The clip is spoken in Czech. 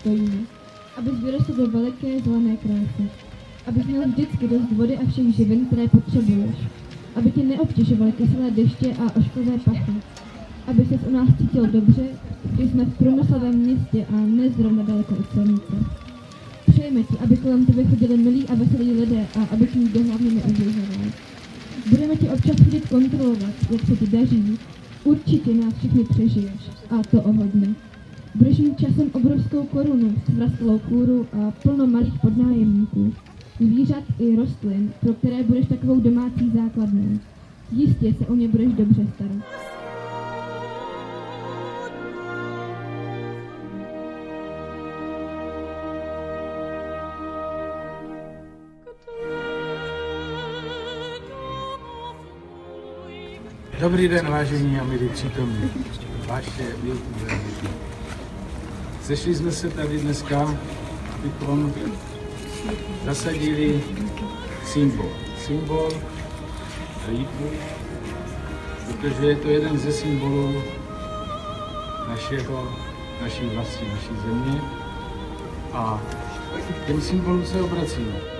stojíme. Abys vyrostl do veliké zelené krásy. Abys měl vždycky dost vody a všech živin, které potřebuješ. Aby tě neobtěžovaly kyselé deště a ošklivé pachy. Aby ses u nás cítil dobře, když jsme v průmyslovém městě a ne zrovna daleko od silnice. Přejeme ti, aby kolem tebe chodili milí a veselí lidé a aby ti nikdo hlavně neubližoval. Budeme ti občas chodit kontrolovat, jak se ti daří. Určitě nás všechny přežiješ, a to o hodně. Budeš mít časem obrovskou korunu s vrastlou kůru a plno malých podnájemníků, zvířat i rostlin, pro které budeš takovou domácí základnou. Jistě se o ně budeš dobře starat. Dobrý den, vážení a milí přítomní, vaše milí. Sešli jsme se tady dneska, abychom zasadili symbol lípu, protože je to jeden ze symbolů naší vlasti, naší země a těm symbolům se obracíme.